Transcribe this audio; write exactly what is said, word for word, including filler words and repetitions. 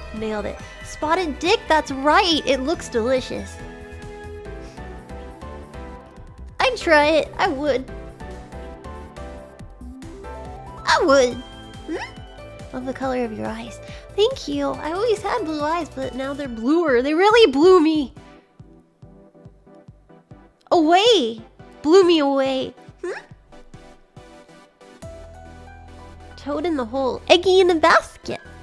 Nailed it. Spotted dick, that's right. It looks delicious. I'd try it. I would. I would. Hmm? Love the color of your eyes. Thank you. I always had blue eyes, but now they're bluer. They really blew me away. Blew me away. Hmm? Toad in the hole. Eggy in the basket.